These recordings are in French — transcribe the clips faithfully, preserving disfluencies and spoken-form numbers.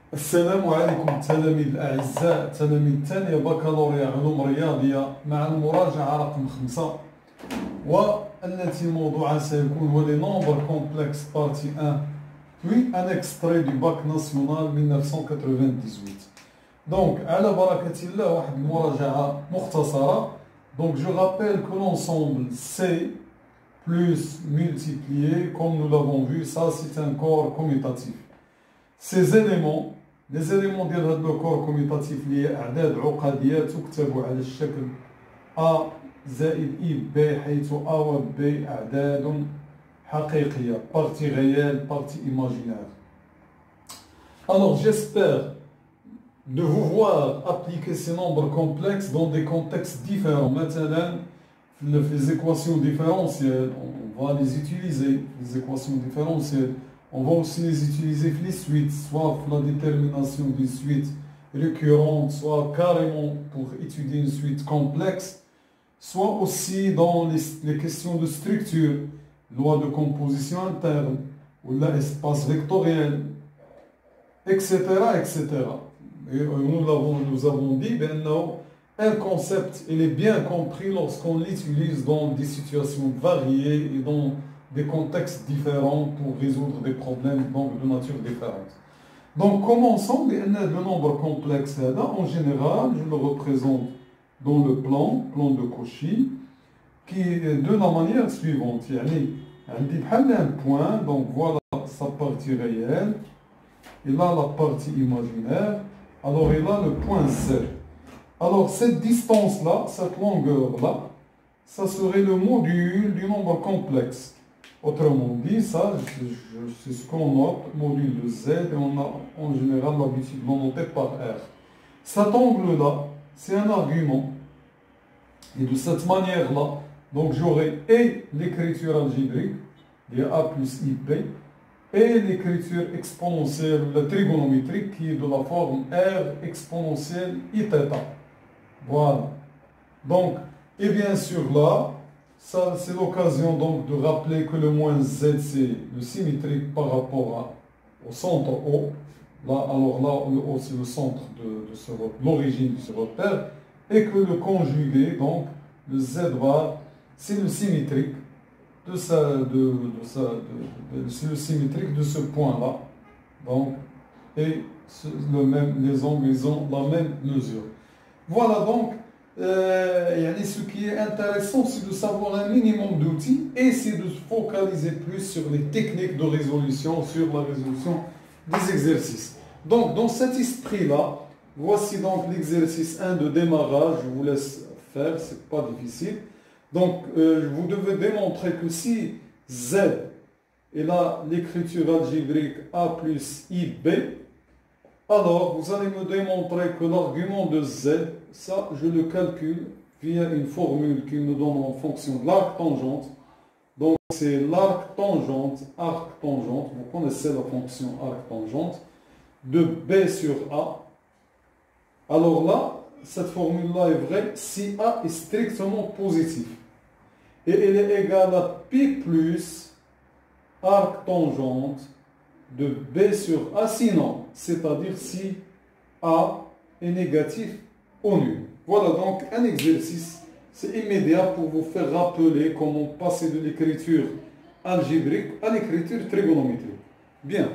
السلام عليكم التلاميذ الأعزاء، تلاميذ ثانية بكالوريا علوم رياضية مع المراجعة رقم خمسة، والتي موضوعها سيكون هو لي نومبر كومبلكس بارتي واحد puis un extrait du bac national mille neuf cent quatre-vingt-dix-huit. Donc, على بركة الله واحد المراجعة مختصرة. Donc, je rappelle que l'ensemble C plus multiplié, comme nous l'avons vu, ça c'est un corps commutatif. Ces éléments, les éléments ديال هذا الكور كوميتاتيف اللي هي أعداد عقدية تكتب على الشكل A زائد I B، حيث A و B أعداد حقيقية، partie réelle, partie imaginaire. Alors j'espère de vous voir appliquer ces nombres complexes dans des contextes différents. Maintenant, les équations différentielles, on va les utiliser, les équations différentielles. On va aussi les utiliser les suites, soit pour la détermination d'une suite récurrente, soit carrément pour étudier une suite complexe, soit aussi dans les, les questions de structure, loi de composition interne, ou l'espace vectoriel, et cetera, et cetera. Et nous, avons, nous avons dit, ben non, un concept, il est bien compris lorsqu'on l'utilise dans des situations variées et dans des contextes différents pour résoudre des problèmes donc, de nature différente. Donc commençons, le nombre complexe, en général, je le représente dans le plan, plan de Cauchy, qui est de la manière suivante. Il y a un point, donc voilà sa partie réelle, il a la partie imaginaire, alors il a le point Z. Alors cette distance-là, cette longueur-là, ça serait le module du nombre complexe. Autrement dit, ça, c'est ce qu'on note, module de Z, et on a en général l'habitude de le noter par R. Cet angle-là, c'est un argument. Et de cette manière-là, donc j'aurai et l'écriture algébrique, il y a A plus I B, et l'écriture exponentielle, la trigonométrique, qui est de la forme R exponentielle I θ. Voilà. Donc, et bien sûr là, ça, c'est l'occasion donc de rappeler que le moins Z, c'est le symétrique par rapport à, au centre O. Là, alors là, le O, c'est le centre de, de ce, l'origine de ce repère. Et que le conjugué, donc, le Z bar, c'est le symétrique de, sa, de, de, sa, de, de, c'est le symétrique de ce point-là. Donc, et ce, le même, les angles, ils ont la même mesure. Voilà donc. Euh, ce qui est intéressant, c'est de savoir un minimum d'outils et c'est de se focaliser plus sur les techniques de résolution, sur la résolution des exercices. Donc, dans cet esprit-là, voici donc l'exercice un de démarrage. Je vous laisse faire, c'est pas difficile. Donc, euh, vous devez démontrer que si Z est là l'écriture algébrique A plus I B, alors, vous allez me démontrer que l'argument de Z, ça, je le calcule via une formule qui me donne en fonction de l'arc tangente. Donc, c'est l'arc tangente, arc tangente, vous connaissez la fonction arc tangente, de B sur A. Alors là, cette formule-là est vraie si A est strictement positif. Et elle est égale à pi plus arc tangente de B sur A sinon, c'est-à-dire si A est négatif ou nul. Voilà donc un exercice, c'est immédiat pour vous faire rappeler comment passer de l'écriture algébrique à l'écriture trigonométrique. Bien.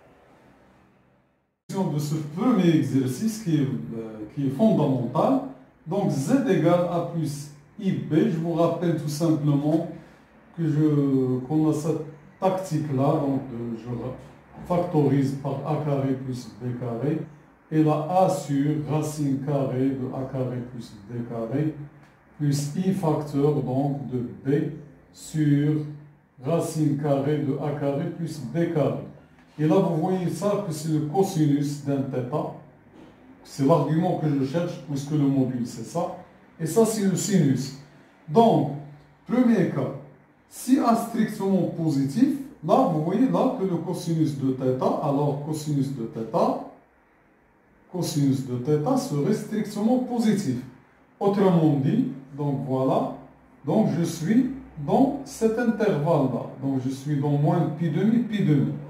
De ce premier exercice qui est, euh, qui est fondamental, donc Z égale A plus I B, je vous rappelle tout simplement que je, qu'on a cette tactique-là, donc de, je factorise par A carré plus B carré, et la A sur racine carrée de A carré plus B carré, plus I facteur donc de B sur racine carrée de A carré plus B carré. Et là, vous voyez ça que c'est le cosinus d'un θ. C'est l'argument que je cherche, puisque le module c'est ça. Et ça, c'est le sinus. Donc, premier cas, si A strictement positif, là, vous voyez là que le cosinus de θ, alors cosinus de θ, cosinus de θ serait strictement positif. Autrement dit, donc voilà, donc je suis dans cet intervalle-là. Donc je suis dans moins pi demi, pi demi.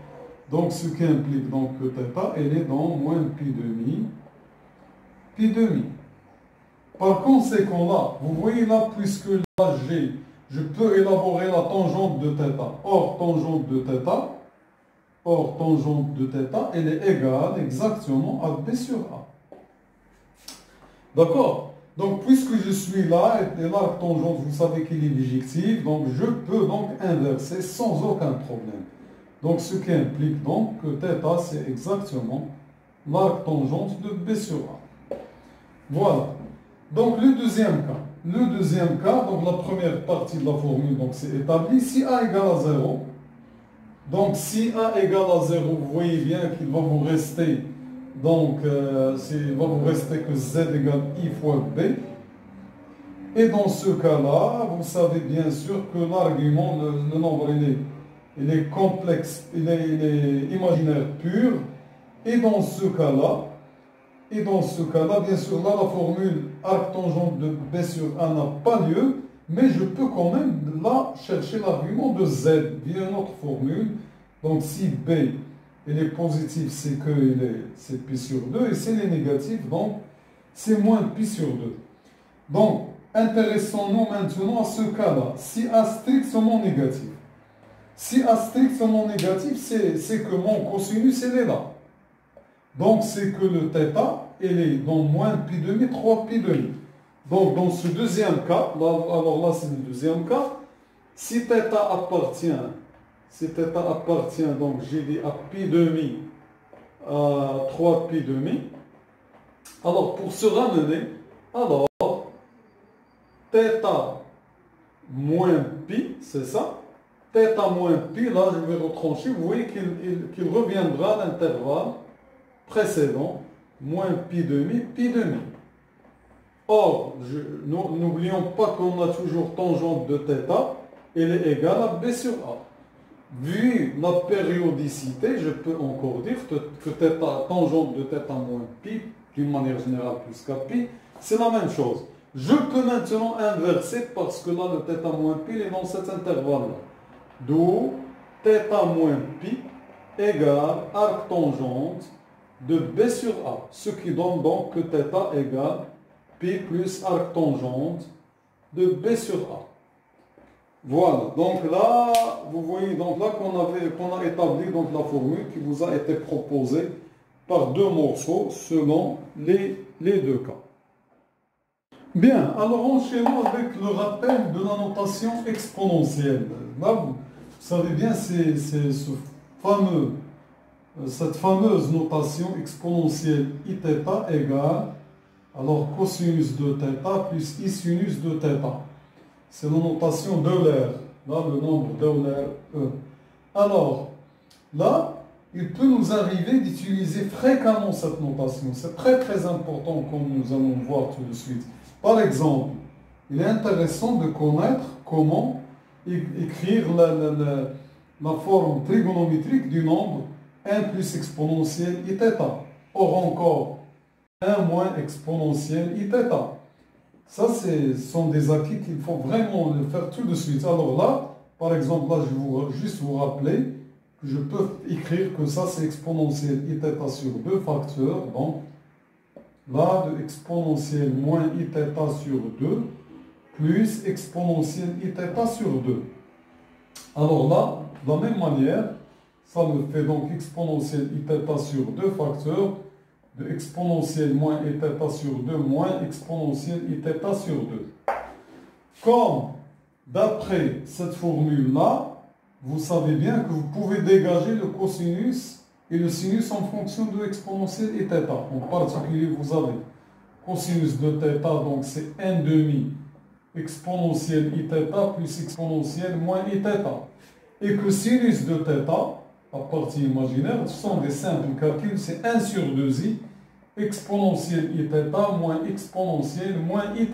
Donc, ce qui implique donc que θ, elle est dans moins pi demi, pi demi. Par conséquent, là, vous voyez là, puisque là, j'ai, je peux élaborer la tangente de θ. Or, tangente de θ, or, tangente de θ, elle est égale exactement à B sur A. D'accord? Donc, puisque je suis là, et l'arc tangente, vous savez qu'il est bijectif, donc je peux donc inverser sans aucun problème. Donc, ce qui implique donc que θ, c'est exactement l'arc tangente de B sur A. Voilà. Donc, le deuxième cas. Le deuxième cas, donc la première partie de la formule, donc c'est établi. Si A égale à zéro, donc si A égale à zéro, vous voyez bien qu'il va vous rester, donc, euh, il va vous rester que Z égale I fois B. Et dans ce cas-là, vous savez bien sûr que l'argument, le, le nombre, il est, il est complexe, il est, il est imaginaire pur. Et dans ce cas-là, et dans ce cas-là, bien sûr, là, la formule arc tangente de B sur A n'a pas lieu, mais je peux quand même, là, chercher l'argument de Z via une autre formule. Donc, si B, il est positif, c'est que il est, c'est pi sur deux, et s'il est négatif, donc, c'est moins pi sur deux. Donc, intéressons-nous maintenant à ce cas-là. Si A strictement négatif, si A strictement négatif, c'est que mon cosinus, il est là. Donc, c'est que le θ, il est dans moins pi demi, trois pi demi. Donc, dans ce deuxième cas, là, alors là, c'est le deuxième cas, si θ appartient, si θ appartient, donc j'ai dit à pi demi, à trois pi demi, alors pour se ramener, alors, θ moins pi, c'est ça, θ moins pi, là, je vais retrancher, vous voyez qu'il qu'il reviendra à l'intervalle précédent, moins pi demi, pi demi. Or, n'oublions pas qu'on a toujours tangente de θ, elle est égale à B sur A. Vu la périodicité, je peux encore dire que θ, tangente de θ moins pi, d'une manière générale plus qu'à pi, c'est la même chose. Je peux maintenant inverser parce que là, le θ moins pi est dans cet intervalle-là. D'où θ moins pi égale arc tangente de B sur A, ce qui donne donc que θ égale pi plus arc tangente de B sur A. Voilà, donc là, vous voyez donc là qu'on avait, qu'on a établi donc la formule qui vous a été proposée par deux morceaux selon les, les deux cas. Bien, alors enchaînons avec le rappel de la notation exponentielle. Là, vous savez bien, c'est ce fameux cette fameuse notation exponentielle iθ égale, alors cosinus de θ plus i sinus de θ. C'est la notation d'Euler, là le nombre d'Euler E. Alors, là, il peut nous arriver d'utiliser fréquemment cette notation. C'est très très important comme nous allons voir tout de suite. Par exemple, il est intéressant de connaître comment écrire la, la, la, la forme trigonométrique du nombre un plus exponentielle iθ. Or encore, un moins exponentielle iθ. Ça, ce sont des acquis qu'il faut vraiment le faire tout de suite. Alors là, par exemple, là, je vais juste vous rappeler que je peux écrire que ça, c'est exponentielle iθ sur deux facteurs. Donc, là, de exponentielle moins iθ sur deux, plus exponentielle iθ sur deux. Alors là, de la même manière, ça me fait donc exponentielle iθ sur deux facteurs de exponentielle moins iθ sur deux moins exponentielle iθ sur deux. Comme d'après cette formule-là, vous savez bien que vous pouvez dégager le cosinus et le sinus en fonction de exponentielle iθ. En particulier, vous avez cosinus de θ, donc c'est un demi exponentielle iθ plus exponentielle moins iθ. Et que sinus de θ, à partie imaginaire, ce sont des simples calculs, c'est un sur deux i, exponentielle iθ moins exponentielle moins iθ.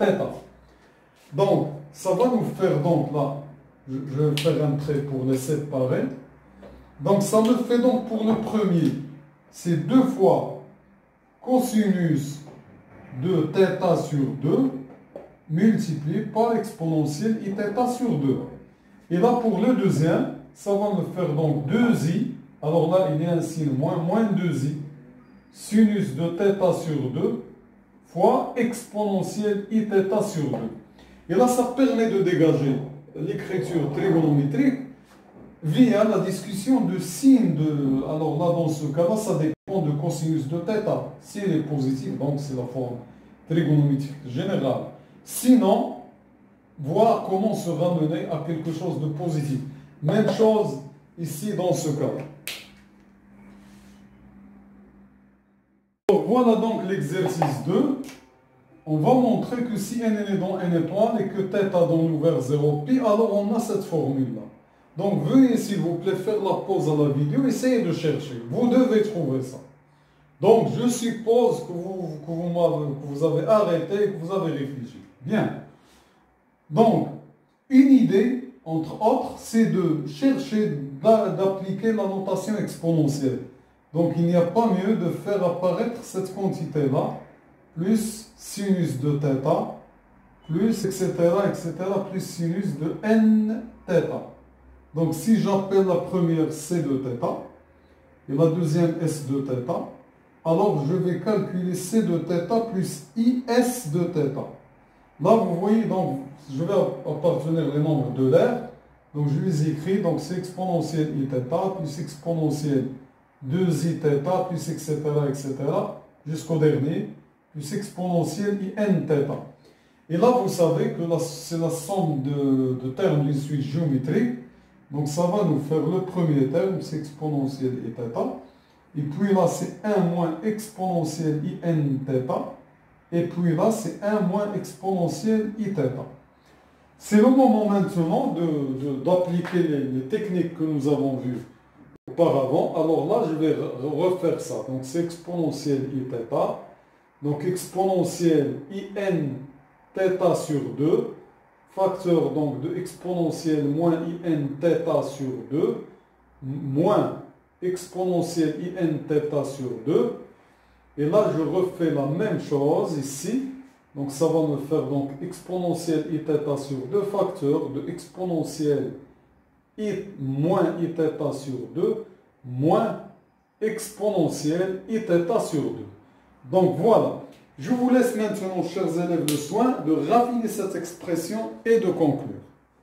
Donc, ça va nous faire donc là, je, je vais faire un trait pour les séparer. Donc, ça me fait donc pour le premier, c'est deux fois cosinus de θ sur deux multiplié par exponentielle iθ sur deux. Et là, pour le deuxième, ça va me faire donc deux i Alors là, il y a un signe moins, moins deux i, sinus de θ sur deux, fois exponentielle iθ sur deux. Et là, ça permet de dégager l'écriture trigonométrique via la discussion de signes de... Alors là, dans ce cas-là, ça dépend de cosinus de θ. Si elle est positive, donc c'est la forme trigonométrique générale. Sinon, voir comment se ramener à quelque chose de positif. Même chose ici dans ce cas-là. Voilà donc l'exercice deux. On va montrer que si n est dans n étoile et que θ donne vers zéro pi, alors on a cette formule-là. Donc veuillez s'il vous plaît faire la pause à la vidéo, essayez de chercher. Vous devez trouver ça. Donc je suppose que vous, que vous, que vous avez arrêté et que vous avez réfléchi. Bien. Donc, une idée, entre autres, c'est de chercher d'appliquer la notation exponentielle. Donc il n'y a pas mieux de faire apparaître cette quantité-là, plus sinus de θ, plus et cetera, et cetera, plus sinus de n θ. Donc si j'appelle la première C de θ et la deuxième S de θ, alors je vais calculer C de θ plus I S de θ. Là vous voyez, donc je vais appartenir les nombres de l'air, donc je les écris, donc c'est exponentielle Iθ plus exponentielle deux i θ plus et cetera, et cetera, jusqu'au dernier, plus exponentielle in θ. Et là, vous savez que c'est la somme de, de termes d'une suite géométrique. Donc, ça va nous faire le premier terme, c'est exponentielle iθ. Et puis là, c'est un moins exponentielle in θ. Et puis là, c'est un moins exponentielle iθ. C'est le moment maintenant d'appliquer de, de, les, les techniques que nous avons vues auparavant. Alors là, je vais refaire ça. Donc, c'est exponentielle iθ. Donc, exponentielle in θ sur deux, facteur donc de exponentielle moins in θ sur deux, moins exponentielle in θ sur deux. Et là, je refais la même chose ici. Donc, ça va me faire donc exponentielle iθ sur deux, facteur de exponentielle i moins iθ sur deux, moins exponentielle iθ sur deux. Donc, voilà. Je vous laisse maintenant, chers élèves, le soin de raffiner cette expression et de conclure.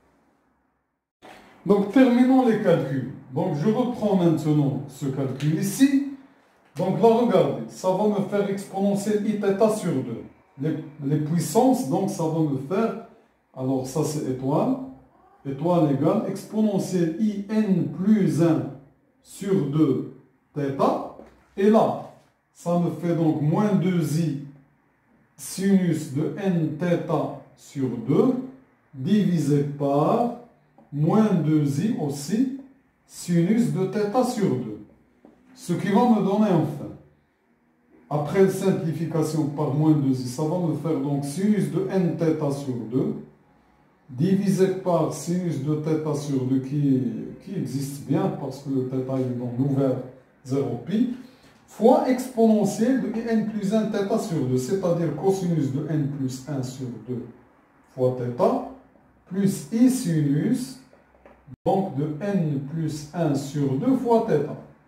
Donc, terminons les calculs. Donc, je reprends maintenant ce calcul ici. Donc, là, regardez, ça va me faire exponentielle iθ sur deux. Les, les puissances, donc, ça va me faire, alors ça c'est étoile, étoile égale exponentielle in plus un sur deux θ. Et là, ça me fait donc moins deux i sinus de n θ sur deux divisé par moins deux i aussi sinus de θ sur deux. Ce qui va me donner enfin, après simplification par moins deux i, ça va me faire donc sinus de n θ sur deux divisé par sinus de θ sur deux qui, qui existe bien parce que le θ est donc ouvert zéro pi, fois exponentielle de n plus un θ sur deux, c'est-à-dire cosinus de n plus un sur deux fois θ, plus i sinus, donc de n plus un sur deux fois θ.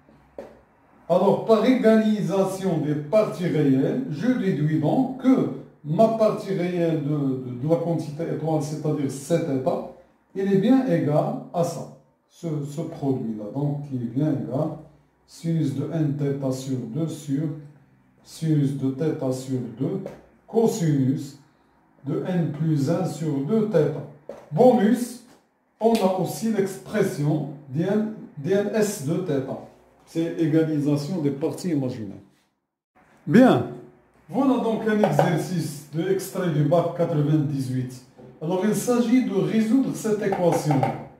Alors, par égalisation des parties réelles, je déduis donc que ma partie réelle de, de, de la quantité étoile, c'est-à-dire sept θ, il est bien égal à ça, ce, ce produit-là, donc il est bien égal sinus de n θ sur deux sur sinus de θ sur deux, cosinus de n plus un sur deux θ. Bonus, on a aussi l'expression dns de θ. C'est égalisation des parties imaginaires. Bien, voilà donc un exercice de extrait du bac quatre-vingt-dix-huit. Alors il s'agit de résoudre cette équation.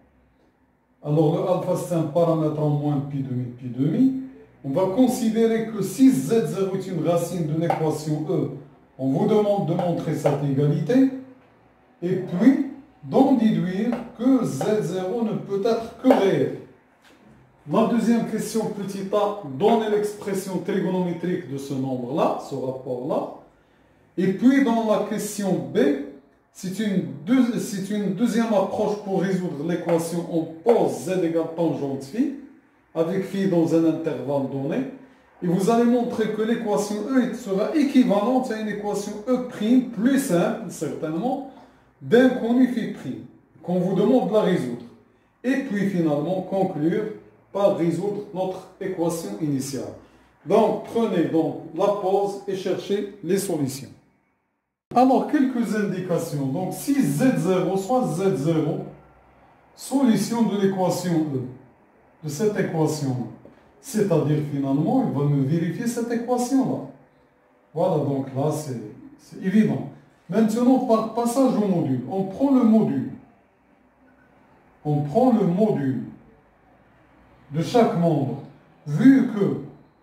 Alors le alpha c'est un paramètre en moins pi demi pi demi. On va considérer que si z zéro est une racine de l'équation E, on vous demande de montrer cette égalité. Et puis, d'en déduire que z zéro ne peut être que réel. La deuxième question, petit a, donne l'expression trigonométrique de ce nombre-là, ce rapport-là. Et puis, dans la question B, c'est une, deux, c'est une deuxième approche pour résoudre l'équation. On pose z égale tangente phi. avec phi dans un intervalle donné. Et vous allez montrer que l'équation E sera équivalente à une équation E' plus simple, certainement, d'inconnu phi', qu'on vous demande de la résoudre. Et puis finalement conclure par résoudre notre équation initiale. Donc prenez donc la pause et cherchez les solutions. Alors quelques indications. Donc si Z zéro soit Z zéro, solution de l'équation E, de cette équation-là. C'est-à-dire, finalement, il va me vérifier cette équation-là. Voilà, donc là, c'est évident. Maintenant, par passage au module, on prend le module. On prend le module de chaque membre. Vu que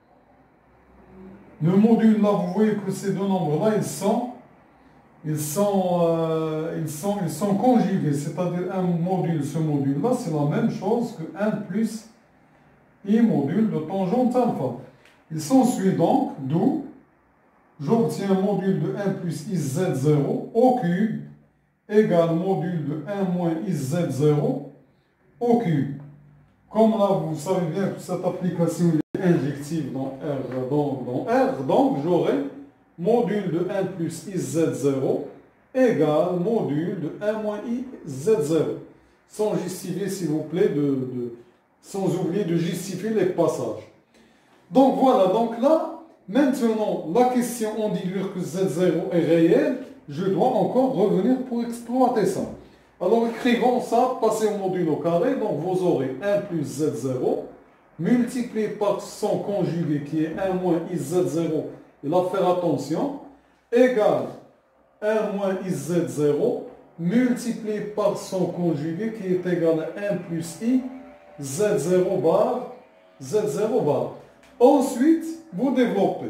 le module, là, vous voyez que ces deux nombres-là, ils sont, ils sont, euh, ils sont, ils sont conjugués. C'est-à-dire, un module, ce module-là, c'est la même chose que un plus I module de tangente alpha. Il s'ensuit donc, d'où j'obtiens un module de un plus I Z zéro au cube égale module de un moins I Z zéro au cube. Comme là, vous savez bien que cette application est injective dans R, donc, dans R, donc j'aurai module de un plus I Z zéro égale module de un moins I Z zéro. Sans justifier, s'il vous plaît, de... de sans oublier de justifier les passages. Donc voilà, donc là, maintenant, la question, on dit que Z zéro est réel, je dois encore revenir pour exploiter ça. Alors écrivons ça, passez au module au carré, donc vous aurez un plus Z zéro, multiplié par son conjugué qui est un moins I Z zéro, et là faire attention, égale un moins I Z zéro, multiplié par son conjugué qui est égal à un plus I Z zéro bar, Z zéro bar. Ensuite, vous développez.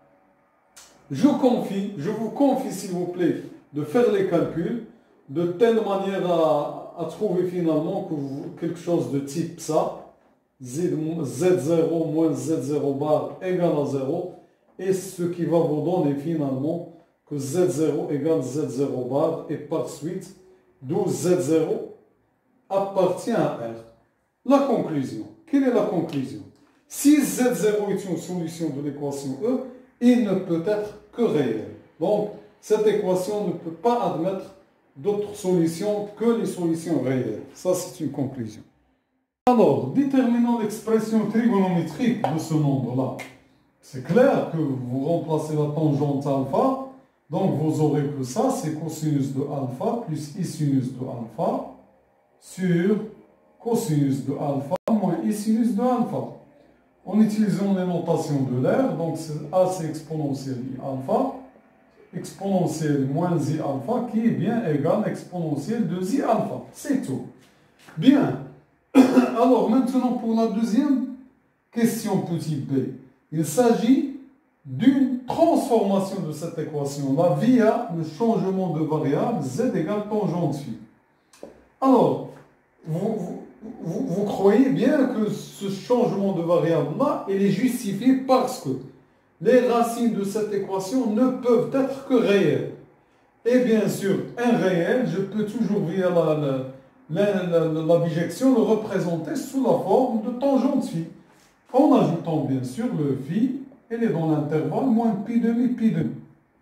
Je confie, je vous confie, s'il vous plaît, de faire les calculs de telle manière à, à trouver finalement que vous, quelque chose de type ça, Z, Z zéro moins Z zéro bar égale à zéro, et ce qui va vous donner finalement que Z zéro égale Z zéro bar, et par suite, d'où Z zéro appartient à R. La conclusion. Quelle est la conclusion? Si Z zéro est une solution de l'équation E, il ne peut être que réel. Donc, cette équation ne peut pas admettre d'autres solutions que les solutions réelles. Ça, c'est une conclusion. Alors, déterminons l'expression trigonométrique de ce nombre-là. C'est clair que vous remplacez la tangente alpha, donc vous aurez que ça, c'est cosinus de alpha plus I sinus de alpha sur cosinus de alpha moins I sinus de alpha. En utilisant les notations de l'air, donc A c'est exponentielle I alpha, exponentielle moins I alpha qui est bien égal à exponentielle de I alpha. C'est tout. Bien. Alors maintenant pour la deuxième question petit b. Il s'agit d'une transformation de cette équation-là via le changement de variable z égale tangente phi. Alors, vous, vous Vous, vous croyez bien que ce changement de variable-là, il est justifié parce que les racines de cette équation ne peuvent être que réelles. Et bien sûr, un réel, je peux toujours, via la, la, la, la, la bijection, le représenter sous la forme de tangente phi. En ajoutant bien sûr le phi, il est dans l'intervalle moins pi demi, pi demi.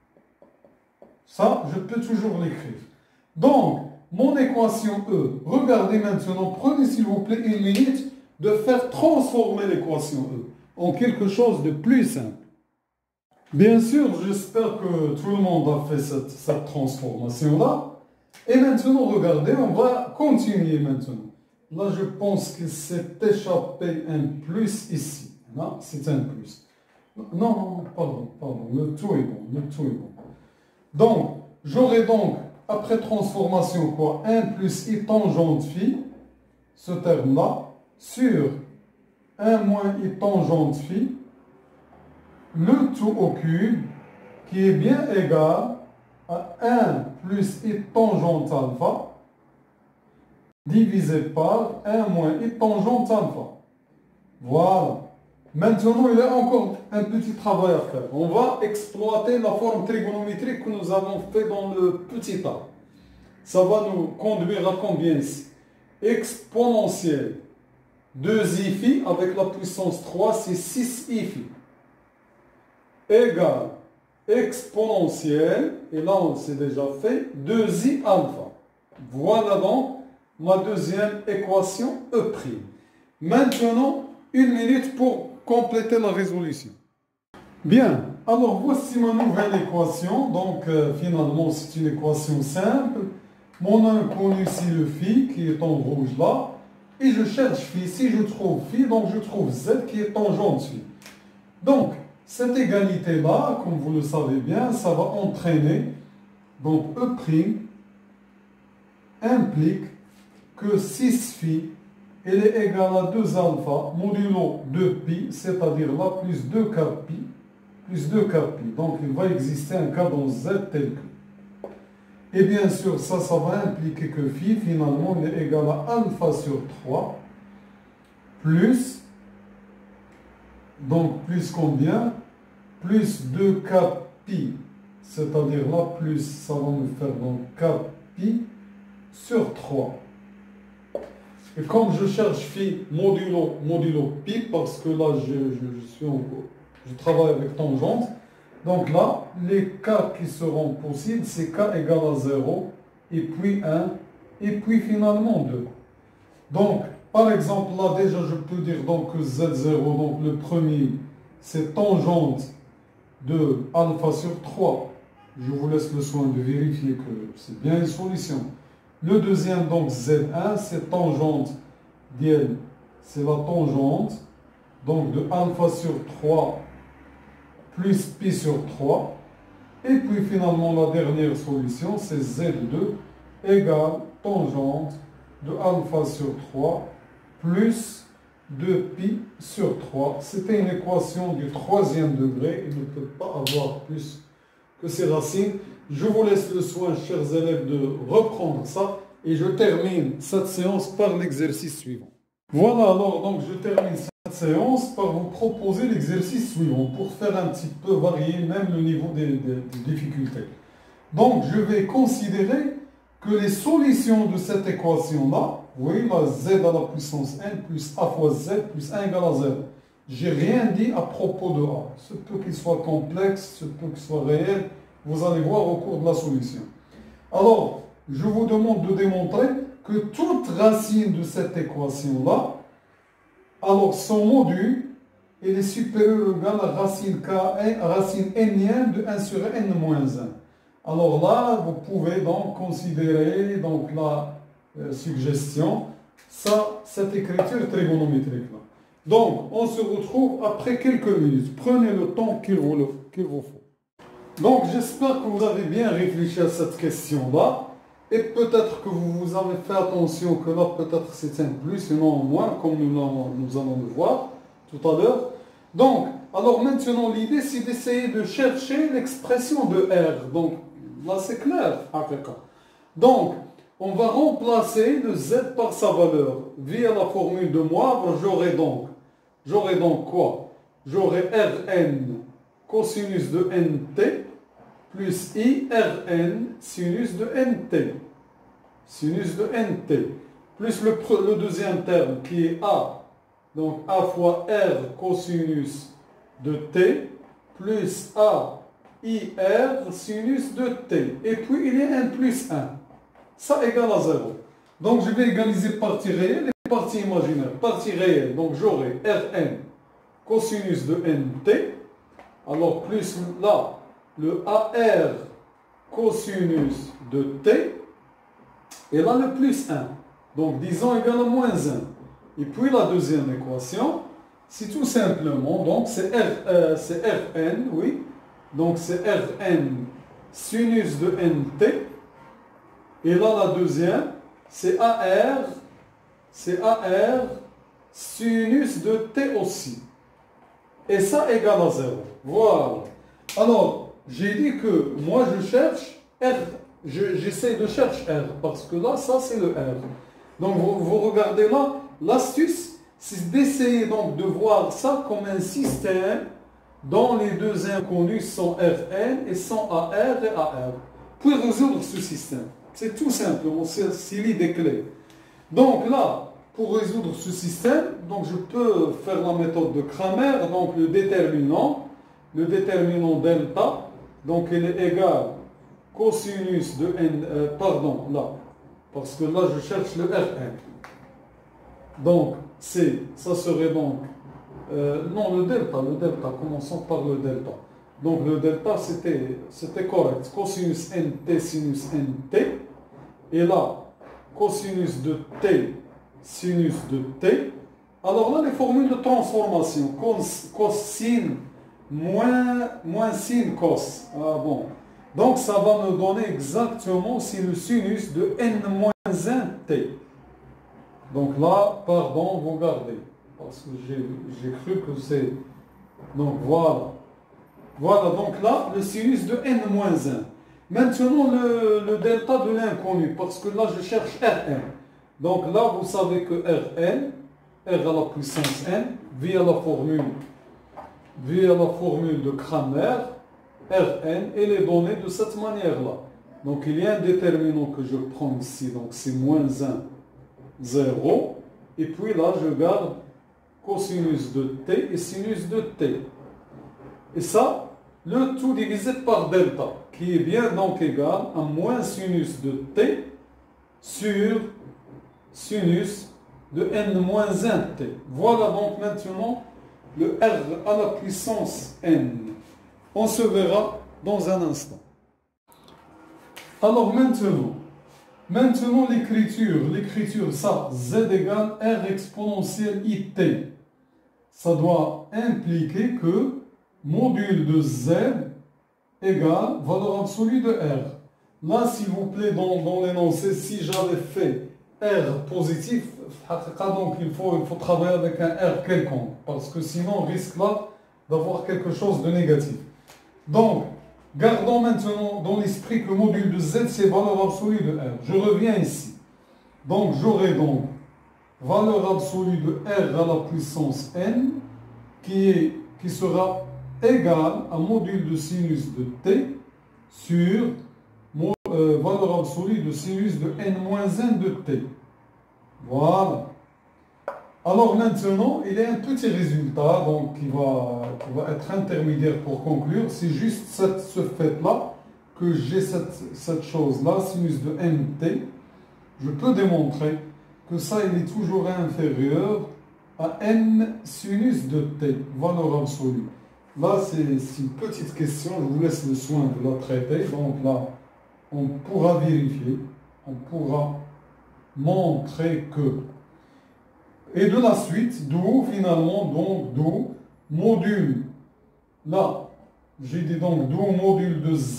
Ça, je peux toujours l'écrire. Donc, mon équation E, regardez maintenant, prenez s'il vous plaît une minute de faire transformer l'équation E en quelque chose de plus simple. Bien sûr, j'espère que tout le monde a fait cette, cette transformation-là. Et maintenant, regardez, on va continuer maintenant. Là, je pense qu'il s'est échappé un plus ici. Non, c'est un plus. Non, non, pardon, pardon, le tout est bon, le tout est bon. Donc, j'aurai donc après transformation, quoi, un plus I tangente phi, ce terme-là, sur un moins I tangente phi, le tout au cube, qui est bien égal à un plus I tangente alpha, divisé par un moins I tangente alpha. Voilà. Maintenant, il y a encore un petit travail à faire. On va exploiter la forme trigonométrique que nous avons fait dans le petit a. Ça va nous conduire à combien ici? Exponentielle deux i phi avec la puissance trois, c'est six i phi, égale exponentielle, et là on s'est déjà fait, deux i alpha. Voilà donc ma deuxième équation E'. Maintenant, une minute pour compléter la résolution. Bien, alors voici ma nouvelle équation. Donc euh, finalement c'est une équation simple. Mon inconnu c'est le phi qui est en rouge là. Et je cherche phi. Si je trouve phi, donc je trouve z qui est tangente phi. Donc cette égalité là, comme vous le savez bien, ça va entraîner, donc E' implique que six phi elle est égale à deux alpha modulo deux pi, c'est-à-dire là plus deux quatre pi, plus deux quatre pi. Donc il va exister un cas dans z tel que. Et bien sûr, ça, ça va impliquer que phi, finalement, il est égal à alpha sur trois, plus, donc plus combien? Plus deux quatre pi, c'est-à-dire là, plus, ça va me faire donc quatre pi sur trois. Et comme je cherche phi modulo, modulo pi, parce que là, je, je, je, suis en, je travaille avec tangente, donc là, les cas qui seront possibles, c'est k égale à zéro, et puis un, et puis finalement deux. Donc, par exemple, là déjà, je peux dire donc que z zéro, donc le premier, c'est tangente de alpha sur trois. Je vous laisse le soin de vérifier que c'est bien une solution. Le deuxième, donc z un, c'est tangente d'L, c'est la tangente, donc de alpha sur trois plus pi sur trois. Et puis finalement, la dernière solution, c'est z deux égale tangente de alpha sur trois plus deux pi sur trois. C'était une équation du troisième degré. Il ne peut pas avoir plus que ces racines. Je vous laisse le soin, chers élèves, de reprendre ça et je termine cette séance par l'exercice suivant. Voilà, alors donc je termine cette séance par vous proposer l'exercice suivant pour faire un petit peu varier même le niveau des, des, des difficultés. Donc je vais considérer que les solutions de cette équation-là, oui, la z à la puissance n plus a fois z plus un égale à zéro. J'ai rien dit à propos de a. Ce peut qu'il soit complexe, ce peut qu'il soit réel. Vous allez voir au cours de la solution. Alors, je vous demande de démontrer que toute racine de cette équation-là, alors son module, il est supérieur ou égal à racine k, racine n de un sur n moins un. Alors là, vous pouvez donc considérer donc la euh, suggestion, ça, cette écriture trigonométrique-là. Donc, on se retrouve après quelques minutes. Prenez le temps qu'il vous, le, qu'il vous faut. Donc, j'espère que vous avez bien réfléchi à cette question-là. Et peut-être que vous, vous avez fait attention que là, peut-être c'est un plus et non un moins, comme nous, nous allons le voir tout à l'heure. Donc, alors maintenant, l'idée, c'est d'essayer de chercher l'expression de R. Donc, là, c'est clair. Donc, on va remplacer le Z par sa valeur. Via la formule de Moivre, j'aurai donc, j'aurai donc quoi? J'aurai Rn cosinus de Nt plus I Rn sinus de Nt. Sinus de Nt. Plus le, le deuxième terme qui est A. Donc A fois R cosinus de T plus A I R sinus de T. Et puis il y a un plus un. Ça égale à zéro. Donc je vais égaliser partie réelle et partie imaginaire. Partie réelle, donc j'aurai Rn cosinus de Nt. Alors plus là, le A R cosinus de T. Et là le plus un. Donc disons égal à moins un. Et puis la deuxième équation, c'est tout simplement, donc c'est euh, Rn, oui. Donc c'est Rn sinus de Nt. Et là la deuxième, c'est A R, c'est A R sinus de T aussi. Et ça égale à zéro. Voilà. Alors, j'ai dit que moi je cherche R. J'essaie de chercher R. Parce que là, ça c'est le R. Donc vous, vous regardez là, l'astuce, c'est d'essayer donc de voir ça comme un système dont les deux inconnus sont Rn et sont A R et A R. Pour résoudre ce système. C'est tout simplement, c'est l'idée clé. Donc là, pour résoudre ce système, donc je peux faire la méthode de Cramer, donc le déterminant, le déterminant delta, donc il est égal cosinus de n, euh, pardon, là, parce que là je cherche le Rn. Donc, c'est, ça serait donc, euh, non, le delta, le delta, commençons par le delta. Donc, le delta, c'était, c'était correct. Cosinus nt, sinus nt. Et là, cosinus de t, sinus de t. Alors là, les formules de transformation. Cos, cosine moins, moins sin cos. Ah bon. Donc, ça va me donner exactement c'est le sinus de n moins un t. Donc là, pardon, vous gardez. Parce que j'ai, j'ai cru que c'est... Donc voilà. Voilà, donc là, le sinus de n moins un. Maintenant, le, le delta de l'inconnu, parce que là, je cherche Rn. Donc là, vous savez que Rn, R à la puissance n, via la formule, via la formule de Cramer, Rn, elle est donnée de cette manière-là. Donc il y a un déterminant que je prends ici, donc c'est moins un, zéro. Et puis là, je garde cosinus de t et sinus de t. Et ça, le tout divisé par delta, qui est bien donc égal à moins sinus de t sur sinus de n moins un t. Voilà donc maintenant le R à la puissance n. On se verra dans un instant. Alors maintenant, maintenant l'écriture, l'écriture, ça, z égale R exponentielle it. Ça doit impliquer que module de z égale valeur absolue de R. Là, s'il vous plaît, dans, dans l'énoncé, si j'avais fait R positif, donc il faut, il faut travailler avec un R quelconque, parce que sinon on risque là d'avoir quelque chose de négatif. Donc, gardons maintenant dans l'esprit que module de z, c'est valeur absolue de R. Je reviens ici. Donc, j'aurai donc valeur absolue de R à la puissance n, qui, est, qui sera égale à module de sinus de t sur euh, valeur absolue de sinus de n moins un de t. Voilà. Alors maintenant, il y a un petit résultat donc, qui, va, qui va être intermédiaire pour conclure. C'est juste cette, ce fait-là que j'ai cette, cette chose-là, sinus de nt. Je peux démontrer que ça, il est toujours inférieur à n sinus de t, valeur absolue. Là, c'est une petite question, je vous laisse le soin de la traiter. Donc là, on pourra vérifier, on pourra montrer que... Et de la suite, d'où finalement, donc d'où module, là, j'ai dit donc d'où module de z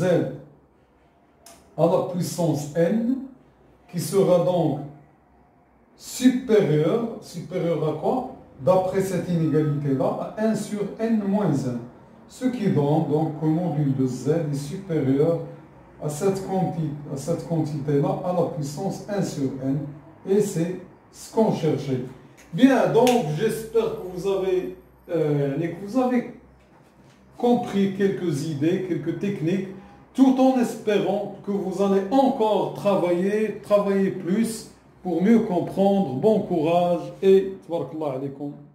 à la puissance n, qui sera donc supérieur, supérieur à quoi? D'après cette inégalité-là, à un sur n moins un. Ce qui donne donc que le module de z est supérieur à cette quantité, à cette quantité-là, à la puissance un sur n. Et c'est ce qu'on cherchait. Bien, donc j'espère que vous avez, euh, que vous avez compris quelques idées, quelques techniques, tout en espérant que vous allez encore travailler, travailler plus pour mieux comprendre. Bon courage et tabarakallah alaykoum.